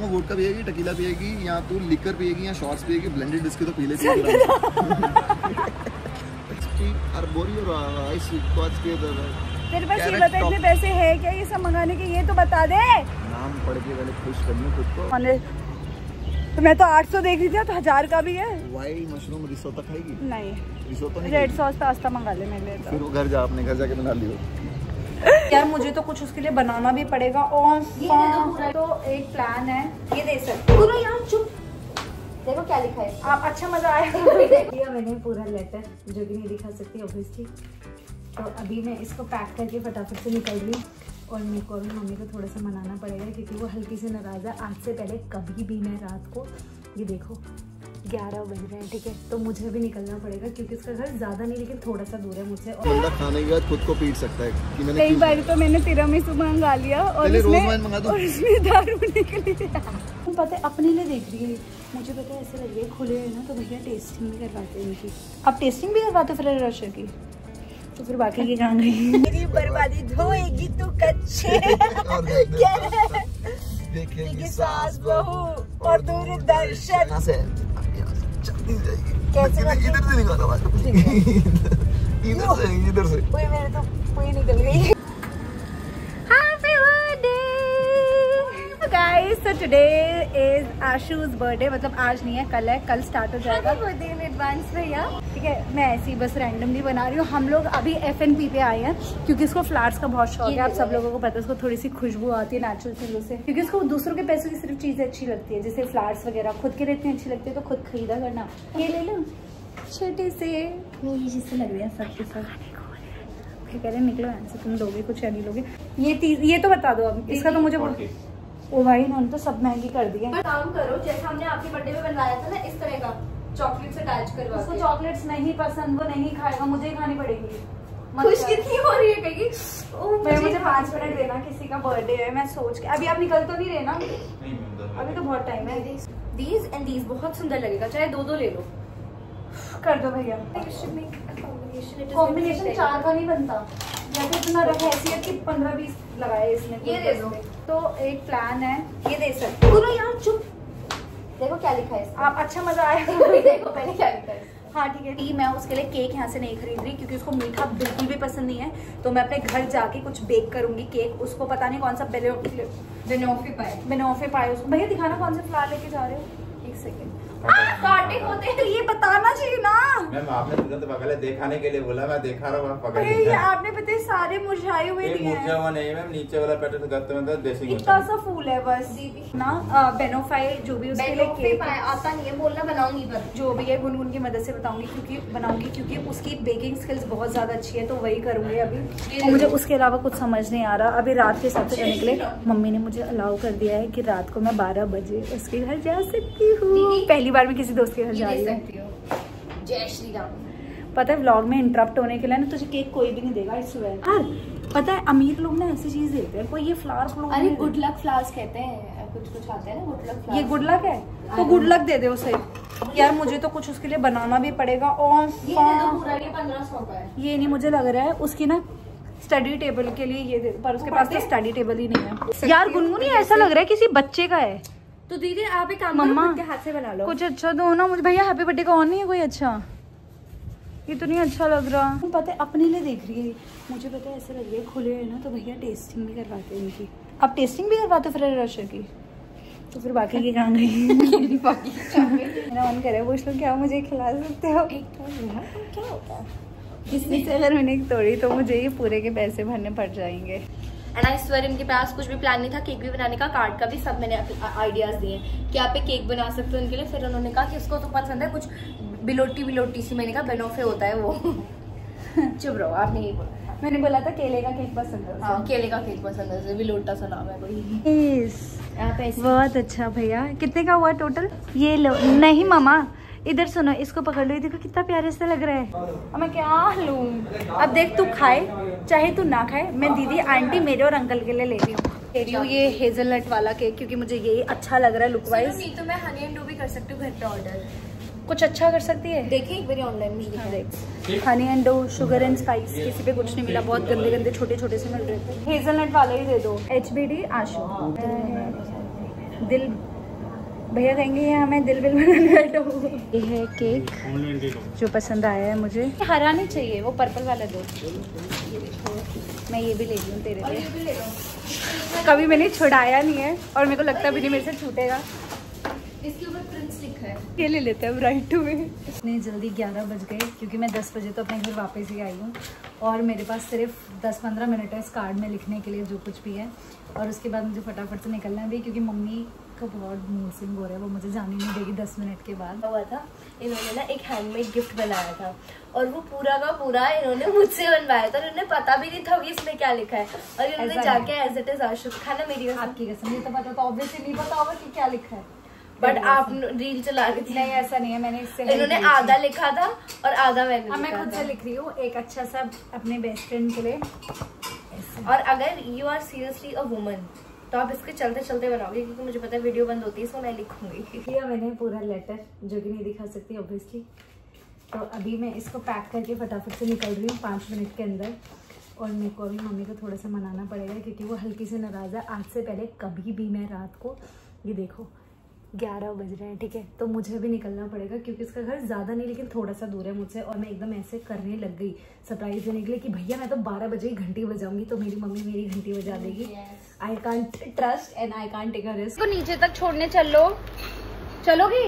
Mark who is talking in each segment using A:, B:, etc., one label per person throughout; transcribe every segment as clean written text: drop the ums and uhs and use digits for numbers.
A: में vodka पिएगी, tequila पिएगी, या तू लिकर पिएगी या शॉट्स पिएगी, ब्लेंडेड विस्की तो पी लेती है।
B: तेरे पास ये बता इतने पैसे है क्या ये सब मंगाने के, ये तो बता दे।
A: नाम पढ़ के पहले खुश करनी खुद को।
B: तो मैं तो 800 देख रही थी, तो 1000 का भी है।
A: वाइल्ड मशरूम रिसोटा खाएगी?
B: नहीं,
A: रिसोटा नहीं,
B: रेड सॉस पास्ता मंगा ले मेरे लिए।
A: फिर वो घर जा, अपने घर जाके बना लियो।
B: यार मुझे तो कुछ उसके लिए बनाना भी पड़ेगा। और तो एक प्लान है, ये दे सकते हो यार। चुप, देखो क्या लिखा है। आप अच्छा मजा आया। मैंने पूरा लेटर जो भी नहीं दिखा सकती ऑब्वियसली। तो अभी मैं इसको पैक करके फटाफट से निकल रही हूँ। और मेरे को भी मम्मी को थोड़ा सा मनाना पड़ेगा क्योंकि वो हल्की से नाराज़ है। आज से पहले कभी भी मैं रात को, ये देखो 11 बज रहे हैं, ठीक है, तो मुझे भी निकलना पड़ेगा क्योंकि इसका घर ज़्यादा नहीं लेकिन थोड़ा सा दूर है मुझसे। और
A: खाने के बाद खुद को पीट सकता है कि मैंने
B: एक बार तो मैंने तिरामिसू मंगा लिया और उसमें दारू निकली। पता है अपने लिए देख रही है, मुझे पता है ऐसे लग रही है खुले है ना, तो भैया टेस्टिंग भी करवाते हैं इनकी। अब टेस्टिंग भी करवाते फिर रशर की, तो फिर बाकी की कहाँ गई। मेरी बर्बादी धोएगी तू कच्चे, देखेगी सास बहू और दूरदर्शन। कैसे इधर से निकालो, इधर से मेरे तो कोई निकल गई। Guys so today is Ashu's birthday, मतलब आज नहीं है कल है, कल स्टार्ट हो जाएगा बर्थडे इन एडवांस भैया, ठीक है। मैं ऐसे ही बस रैंडमली बना रही हूँ। हम लोग अभी FNP पे आए हैं क्योंकि इसको फ्लावर्स का बहुत शौक है। आप सब लोगों को पता है, उसको थोड़ी सी खुशबू आती है नेचुरल चीजों से, क्योंकि उसको दूसरों के पैसों की सिर्फ चीजें अच्छी लगती है, जैसे फ्लावर्स वगैरह खुद के इतनी अच्छी लगती है तो खुद खरीदा करना। ये ले लो छोटे से, ये चीज से लग रही है सब के सब। कह रहे निकलो यहाँ से, तुम लोगे कुछ या नहीं लोगे। ये तो बता दो अब, इसका तो मुझे ओ भाई इन्होंने तो सब महंगी कर दी है।
C: काम करो जैसे हमने आपके बर्थडे में बनवाया था ना, इस तरह का चॉकलेट्स अटैच करवा।
B: उसको चॉकलेट्स नहीं पसंद, वो नहीं खाएगा, मुझे ही खानी पड़ेगी।
C: खुश कितनी हो रही है कहीं।
B: मुझे 5 मिनट देना, किसी का बर्थडे है, मैं सोच के। अभी आप निकल तो नहीं रहे ना? अभी तो बहुत टाइम है।
C: दीज एंड दीज बहुत सुंदर लगेगा, चाहे 2-2 ले लो।
B: कर दो भैया। कॉम्बिनेशन 4 का नहीं बनता, या तो इतना रखा हैसियत की 15-20 लगाए इसमें।
C: ये दे दो।
B: तो एक प्लान है, ये दे सकते
C: हो यार। चुप, देखो क्या लिखा है।
B: आप अच्छा मजा आया।
C: देखो पहले क्या लिखा है।
B: हाँ ठीक है। मैं उसके लिए केक यहाँ से नहीं खरीद रही क्योंकि उसको मीठा बिल्कुल भी पसंद नहीं है, तो मैं अपने घर जाके कुछ बेक करूंगी केक। उसको पता नहीं कौन सा बेनोफे पाए उसको। भैया दिखाना कौन से फ्लावर लेके जा रहे हो। 1 सेकेंड। काटे होते हैं तो ये बताना चाहिए ना
D: मैम। आपने तुरंत पकड़े दिखाने के लिए बोला, मैं देखा रहा हूँ।
B: आपने पता है सारे मुरझाए हुए दिए हैं।
D: मुरझा हुआ नहीं मैम, नीचे वाला पैटर्न गत्ते में था, देसी
B: इतना सा फूल है बस ना। बेनोफाई जो भी उसके लिए केक
C: आता नहीं है बोलना, बनाऊंगी पर जो
B: भी है गुनगुन की मदद से बनाऊंगी क्योंकि उसकी बेकिंग स्किल्स बहुत ज्यादा अच्छी है, तो वही करूंगी अभी। और मुझे उसके अलावा कुछ समझ नहीं आ रहा। अभी रात के हिसाब से करने के लिए मम्मी ने मुझे अलाउ कर दिया है कि रात को मैं 12 बजे उसके घर जा सकती हूँ। पहली बार मैं किसी दोस्त के घर जा रही हूँ।
C: जय श्री राम।
B: पता है व्लॉग में इंटरप्ट होने के लिए ना तुझे केक कोई भी नहीं देगा इस सुबह। हाँ पता है अमीर लोग ना ऐसी चीज देते हैं, कोई ये फ्लावर।
C: अरे गुड लक फ्लावर्स कहते हैं, कुछ आते हैं ना गुड लक।
B: ये गुड लक है तो गुड लक दे दे उसे। यार मुझे तो कुछ उसके लिए बनाना भी पड़ेगा। और
C: ये 1500 का है।
B: ये नहीं मुझे लग रहा है उसकी ना स्टडी टेबल के लिए ये दे, पर उसके पास तो स्टडी टेबल ही नहीं है। यार गुनगुन ऐसा लग रहा है किसी बच्चे का है।
C: तो दीदी आप एक काम
B: मम्मा
C: के हाथ से बना लो
B: कुछ अच्छा दो ना मुझे। भैया हैप्पी बर्थडे का और नहीं है कोई अच्छा? ये तो नहीं अच्छा लग रहा। पता है अपने लिए देख रही है, मुझे पता है ऐसे लग रही है खुले है ना, तो भैया टेस्टिंग भी करवाते हैं इनकी। अब टेस्टिंग भी करवाते फिर रशर की, तो फिर बाकी की कहाँ गई। मेरा मन करे पूछ लो क्या मुझे खिला सकते हो?
C: क्या होता है
B: किसी से अगर मैंने तोड़ी तो मुझे ये पूरे के पैसे भरने पड़ जाएंगे।
C: एंड आई स्वेयर इनके पास कुछ भी प्लान नहीं था, केक भी बनाने का, कार्ड का भी, सब मैंने आइडियाज दिए कि आप एक केक बना सकते हो उनके लिए। फिर उन्होंने कहा कि उसको तो पसंद है कुछ बिलोटी सी, मैंने कहा बेनोफे होता है वो। चुप रहो, आपने यही बोला। मैंने बोला था केले का केक पसंद है। हाँ केले का केक पसंद है, बिलोटा सा नाम है कोई। बहुत अच्छा भैया। कितने का हुआ टोटल? ये लो। नहीं मामा इधर सुनो, इसको पकड़ लो, देखो कितना प्यारे से लग रहा है। अब मैं क्या लूं? अब देख तू खाए चाहे तू ना खाए, मैं दीदी आंटी मेरे और अंकल के लिए ले रही हूँ ये हेजलनट वाला केक क्योंकि मुझे ये अच्छा लग रहा है लुक वाइज। नहीं तो मैं हनी एंड डू भी कर सकती हूँ घर पे ऑर्डर।
B: कुछ अच्छा कर सकती है?
C: देखिए एक बार ऑनलाइन में
B: देख, honey and dough, sugar and spice, किसी पे कुछ नहीं मिला, बहुत गंदे गंदे छोटे छोटे से मिल रहे थे। हेजलनट वाला ही दे दो। HBD आशु दिल भैया कहेंगे ये हमें दिल बनाने बैठो। ये है केक जो पसंद आया है मुझे। हरा नहीं चाहिए, वो पर्पल वाला दो। ये देखो मैं ये भी ले लूँ तेरे लिए। कभी मैंने छुड़ाया नहीं है और मेरे को लगता भी नहीं मेरे से छूटेगा।
C: इसके ऊपर प्रिंस लिखा है।
B: ये ले लेते हैं राइट टू में। इतनी जल्दी 11 बज गए क्योंकि मैं 10 बजे तो अपने घर वापस ही आई हूँ और मेरे पास सिर्फ 10-15 मिनट है इस कार्ड में लिखने के लिए जो कुछ भी है। और उसके बाद मुझे फटाफट से निकलना है भी क्योंकि मम्मी का बहुत मूड स्विंग हो रहा है, वो मुझे जाने नहीं देगी 10 मिनट के बाद।
C: हुआ था इन्होंने ना एक हैंडमेड गिफ्ट बनाया था और वो पूरा का पूरा इन्होंने मुझसे बनवाया था। उन्हें पता भी नहीं था कि इसमें क्या लिखा है और इन्होंने जाके एज इट इज आशु खाना मेरी
B: आपकी कसम, ये तो पता तो ऑब्वियसली नहीं पता होगा कि क्या लिखा है,
C: बट आप रील चला रही थी।
B: नहीं ऐसा नहीं है, मैंने इससे
C: इन्होंने आधा लिखा था और आधा मैंने।
B: अब मैं खुद से लिख रही हूँ एक अच्छा सा अपने बेस्ट फ्रेंड के लिए।
C: और अगर you are seriously a woman तो आप इसके चलते चलते बनाओगे क्योंकि मुझे पता है वीडियो बंद होती है इसमें मैं लिखूंगी।
B: किया मैंने पूरा लेटर जो कि नहीं दिखा सकती ऑब्वियसली। तो अभी मैं इसको पैक करके फटाफट से निकल रही हूँ 5 मिनट के अंदर। और मेरे को अभी मम्मी को थोड़ा सा मनाना पड़ेगा क्योंकि वो हल्की से नाराज़ है। आज से पहले कभी भी मैं रात को, ये देखो 11 बज रहे हैं, ठीक है, तो मुझे भी निकलना पड़ेगा क्योंकि इसका घर ज़्यादा नहीं लेकिन थोड़ा सा दूर है मुझसे। और मैं एकदम ऐसे करने लग गई सरप्राइज देने के लिए कि भैया मैं तो 12 बजे ही घंटी बजाऊंगी तो मेरी मम्मी मेरी घंटी बजा देगी। I can't trust and I can't take a risk.
C: तो नीचे तक छोड़ने चलो, चलोगी?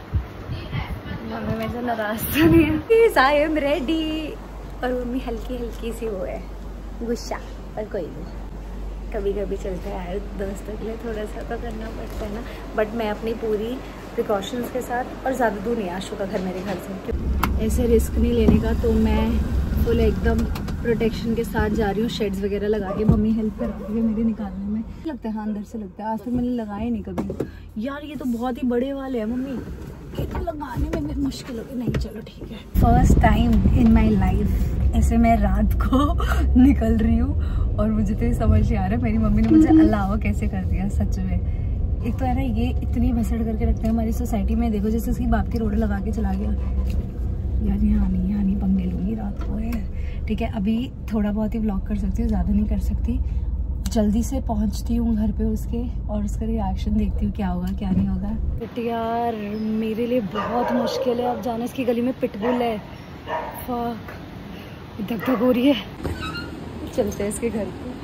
B: मम्मी मेरे से नाराज तो नहीं है। I am ready. और मम्मी हल्की हल्की सी वो है गुस्सा, पर कोई नहीं, कभी कभी चलता है यार, दोस्तों के लिए थोड़ा सा तो करना पड़ता है ना। बट मैं अपनी पूरी प्रिकॉशंस के साथ, और ज़्यादा दूर नहीं आशु का घर मेरे घर से, ऐसे रिस्क नहीं लेने का। तो मैं फुल एकदम प्रोटेक्शन के साथ जा रही हूँ, शेड्स वगैरह लगा के। मम्मी हेल्प कर रही है मेरे निकालने में। लगता है हाँ अंदर से लगता है, आज तक मैंने लगाए नहीं कभी यार। ये तो बहुत ही बड़े वाले हैं मम्मी, ये तो लगाने में मुश्किल होगी। नहीं चलो ठीक है। First time in my life ऐसे मैं रात को निकल रही हूँ और मुझे तो ये समझ नहीं आ रहा है मेरी मम्मी ने मुझे अलावा कैसे कर दिया सच में। एक तो है ना ये इतनी भसड़ करके रखते हैं हमारी सोसाइटी में, देखो जैसे उसकी बाप की रोड लगा के चला गया यार। यहाँ नहीं पंगे लूँगी रात को है, ठीक है। अभी थोड़ा बहुत ही व्लॉग कर सकती हूँ, ज़्यादा नहीं कर सकती। जल्दी से पहुंचती हूँ घर पे उसके और उसका रिएक्शन देखती हूँ क्या होगा क्या नहीं होगा। बट यार मेरे लिए बहुत मुश्किल है अब जाना। इसकी गली में पिटबुल है, फक, धक धक हो रही है। चलते हैं इसके घर पे।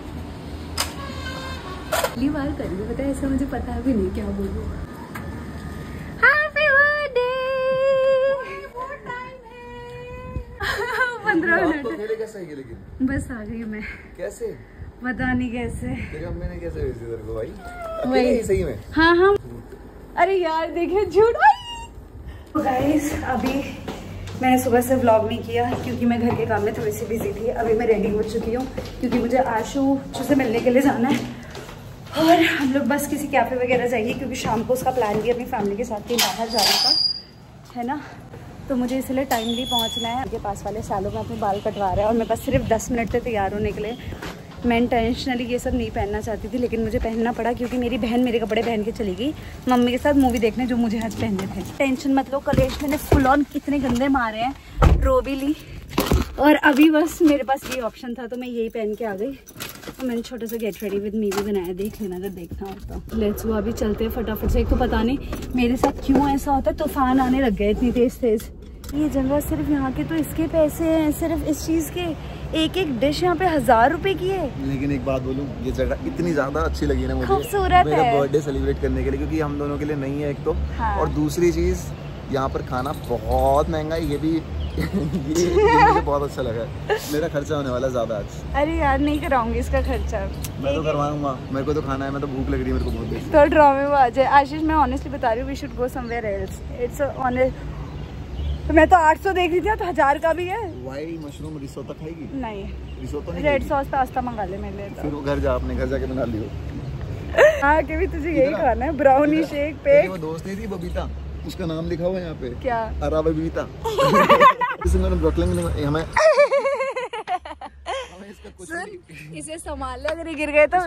B: पहली बार कर रही हूँ पता है, ऐसा मुझे पता भी नहीं क्या बोलूँ। Happy birthday. 15 मिनट
A: कैसे है लेकिन
B: बस आ गई मैं।
A: कैसे
B: पता नहीं कैसे
A: तेरी मम्मी ने कैसे भेजी तेरे को भाई?
B: वही
A: सही में?
B: हाँ। अरे यार देखिए झूठ। तो गाइस अभी मैंने सुबह से व्लॉग नहीं किया क्योंकि मैं घर के काम में थोड़ी सी बिजी थी। अभी मैं रेडी हो चुकी हूँ क्योंकि मुझे आशु से मिलने के लिए जाना है और हम लोग बस किसी कैफे वगैरह जाएंगे क्योंकि शाम को उसका प्लान भी अपनी फैमिली के साथ कहीं बाहर जाने का है ना। तो मुझे इसलिए टाइमली पहुँचना है। उनके पास वाले सालों में अपने बाल कटवा रहा है और मेरे पास सिर्फ 10 मिनट थे तैयार होने के लिए। मैं इंटेंशनली ये सब नहीं पहनना चाहती थी लेकिन मुझे पहनना पड़ा क्योंकि मेरी बहन मेरे कपड़े पहन के चली गई मम्मी के साथ मूवी देखने जो मुझे आज पहनने थे। टेंशन मत लो, कलेश मैंने फुल ऑन कितने गंदे मारे हैं, रो भी ली। और अभी बस मेरे पास ये ऑप्शन था तो मैं यही पहन के आ गई। और मैंने छोटा सा गेट रेडी विद मी भी बनाया, देख लेना अगर देखना हो तो। लेट्स गो, अभी चलते हैं फटाफट से। एक तो पता नहीं मेरे साथ क्यों ऐसा होता है, तूफान आने लग गए इतनी तेज तेज। ये जगह सिर्फ यहाँ के तो इसके पैसे हैं, सिर्फ इस चीज़ के। एक डिश यहाँ पे 1000 रुपए की है।
A: लेकिन एक बात बोलूं, ये जगह इतनी ज्यादा अच्छी लगी ना मुझे,
B: खूबसूरत
A: मेरा
B: है
A: बर्थडे सेलिब्रेट करने के लिए, क्योंकि हम दोनों के लिए नहीं है एक तो।
B: हाँ।
A: और दूसरी चीज यहाँ पर खाना बहुत महंगा है, ये भी ये मुझे बहुत अच्छा लगा है। मेरा खर्चा होने वाला ज्यादा आज।
B: अरे यार नहीं कराऊंगी इसका खर्चा,
A: मैं तो करवाऊंगा, मेरे को तो खाना है, मैं तो भूख लग रही है मेरे को बहुत।
B: तो ड्रामे में आ जाए। आशीष मैं ऑनेस्टली बता रही हूँ, we should go somewhere else. It's honest. तो मैं तो 800 देख रही थी तो 1000 का भी है।
A: वाइल्ड मशरूम रिसोटा खाएगी?
B: नहीं,
A: रिसोटा नहीं,
B: रेड सॉस पास्ता मंगा ले मेरे लिए।
A: फिर वो घर जा, अपने घर जाके बना लियो।
B: हाँ कि भी तुझे यही खाना है, ब्राउनी शेक पे।
A: वो दोस्त नहीं थी बबीता, उसका नाम लिखा हुआ है यहाँ पे।
B: क्या?
A: अरा बबीता। ब्रुकलिन में हमें
B: इसे संभाल ले, अगर गिर गए तो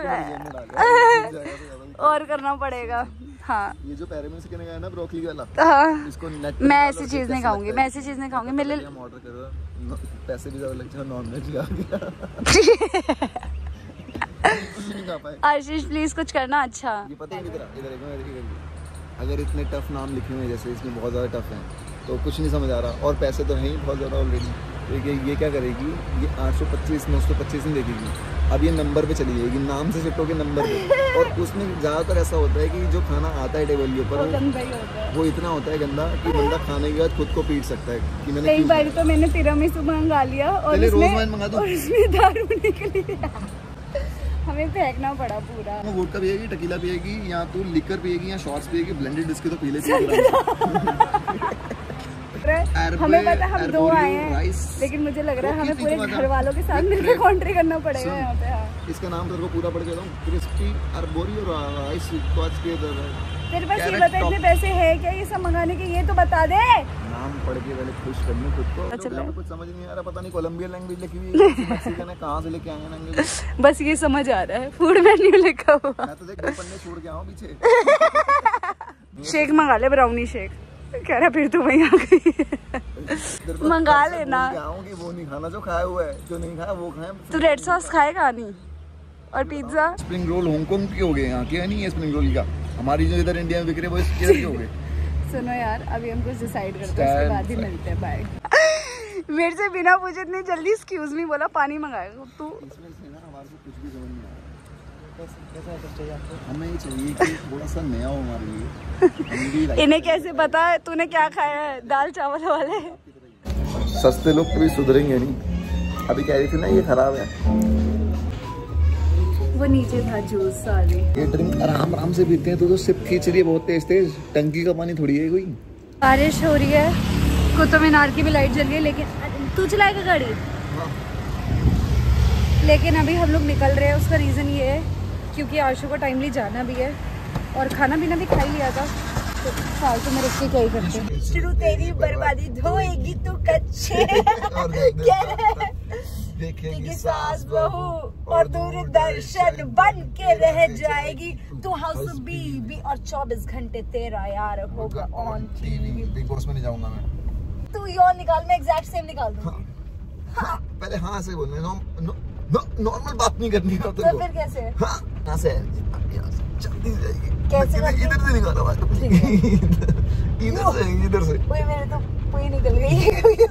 B: और करना पड़ेगा। हाँ
A: ये जो पैरामीन से गया ना ब्रोकली वाला,
B: हाँ
A: इसको नेट
B: मैं ऐसी चीज नहीं खाऊंगी, मैं ऐसी चीज नहीं खाऊंगी। मेरे लिए
A: हम ऑर्डर कर रहे हैं, पैसे भी ज्यादा लग जाए, नॉन वेज आ गया। आशीष
B: प्लीज कुछ करना। अच्छा
A: ये पता है इधर अगर इतने टफ नाम लिखे हुए हैं जैसे इसमें बहुत ज़्यादा टफ हैं तो कुछ नहीं समझ आ रहा, और पैसे तो हैं ही बहुत ज़्यादा ऑलरेडी। तो ये क्या करेगी, ये 825 925 नहीं देखेगी, अब ये नंबर पे चली जाएगी, नाम से शिफ्ट होकर नंबर पे। और उसमें ज़्यादातर ऐसा होता है कि जो खाना आता है टेबल के ऊपर वो इतना होता है गंदा कि बंदा खाने के बाद खुद को पीट सकता है कि मैंने
B: कई बार तो मैंने तिरामिसू मंगा लिया और उसमें दारू निकली, हमें फेंकना पड़ा पूरा।
A: वोडका पिएगी, टकीला पिएगी, या तो लिकर पिएगी या शॉट्स पिएगी, ब्लेंडेड विस्की तो पी लेती
B: हमें पता हम 2 आए हैं, लेकिन मुझे लग रहा है हमें पूरे घर वालों के साथ मिलकर कॉन्ट्री करना पड़ेगा यहाँ पे। हाँ।
A: इसका नाम तेरे को पूरा पढ़ के दूं, क्रिस्पी अर्बोरी और राइस स्क्वाच के
B: तेरे पास ये बता इतने पैसे हैं क्या ये सब मंगाने के, ये तो बता दे।
A: नाम पढ़ के पहले खुश करने खुद को। अच्छा कुछ समझ नहीं आ रहा, पता नहीं कोलंबियन लैंग्वेज लिखी हुई है, मैक्सिकन है, कहां से लेके आए हैं लैंग्वेज।
B: बस ये समझ आ रहा है फूड मेन्यू लिखा हुआ।
A: मैं तो देख 2 पन्ने छोड़ के आऊं पीछे।
B: शेक मंगा ले, ब्राउनी शेक। कह रहा फिर तू वहीं आ गई। मंगा लेना।
A: कि वो नहीं खाना जो खाया हुआ है, जो नहीं खाया वो खाए।
B: तू रेड सॉस खाएगा नहीं? और पिज्जा?
A: स्प्रिंग रोल हांगकांग के हो गए, यहाँ के नहीं है स्प्रिंग रोल का। हमारी जो इधर इंडिया में बिक रहे वो इधर के हो गए।
B: सुनो यार, अभी हम कुछ डिसाइड करते हैं, उसके बाद ही मिलते हैं। बाय। मेरे से बिना पूछे इतनी जल्दी एक्सक्यूज मी बोला, पानी मंगाएगा तू?
A: इसमें से ना हमारे को कुछ भी समझ नहीं आ रहा। हमें ये चाहिए कि थोड़ा सा नया हो हमारे लिए।
B: इन्हें कैसे पता है तूने क्या खाया है? दाल चावल वाले।
A: सस्ते लोग कभी सुधरेंगे नहीं। अभी कह रही थी ना ये खराब है,
B: वो नीचे था जूस सारी।
A: ये ड्रिंक आराम आराम से पीते हैं तो सिप खींच रही है बहुत तेज तेज, टंकी का पानी थोड़ी है कोई।
B: बारिश हो रही है, कुतुब मीनार की भी लाइट जल रही है, लेकिन तू चलाएगा गाड़ी?
A: हाँ।
B: लेकिन अभी हम लोग निकल रहे हैं, उसका रीज़न ये है क्योंकि आशु को टाइमली जाना भी है और खाना पीना भी खा ही लिया था, तो फालतू में रुक के क्या ही करते। शुरू तेरी बर्बादी धोएगी तू कच्चे देखेगी सास बहू और दूरदर्शन बन के रह जाएगी तू हाउस बीबी और 24 घंटे तेरा यार होगा ऑन टीवी।
A: बिग बॉस में नहीं जाऊंगा मैं।
B: तू योर निकाल, मैं एग्जैक्ट सेम निकाल दूंगी।
A: हाँ, पहले हाँ से बोलना है, नॉर्मल बात नहीं करनी है।
B: तो फिर कैसे?
A: हाँ से जल्दी
B: कैसे
A: इधर से निकालो बात। इधर से
B: मेरे तो कोई निकल गई।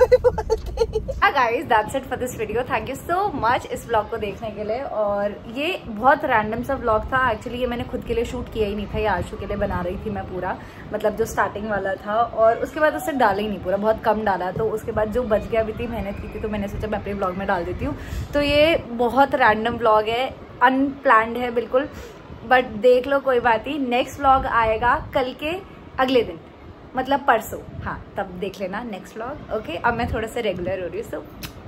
B: Guys that's it for this video. Thank you so much इस व्लॉग को देखने के लिए। और ये बहुत रैंडम सा व्लॉग था एक्चुअली, ये मैंने खुद के लिए शूट किया ही नहीं था, ये आशु के लिए बना रही थी मैं पूरा, मतलब जो स्टार्टिंग वाला था, और उसके बाद उससे डाला ही नहीं पूरा, बहुत कम डाला। तो उसके बाद जो बच गया भी थी, मेहनत की थी, तो मैंने सोचा मैं अपने व्लॉग में डाल देती हूँ। तो ये बहुत रैंडम व्लॉग है, अनप्लैंड है बिल्कुल, बट देख लो कोई बात नहीं। नेक्स्ट व्लॉग आएगा कल के अगले दिन, मतलब परसों, हाँ तब देख लेना नेक्स्ट व्लॉग। ओके, अब मैं थोड़ा सा रेगुलर हो रही हूँ, सो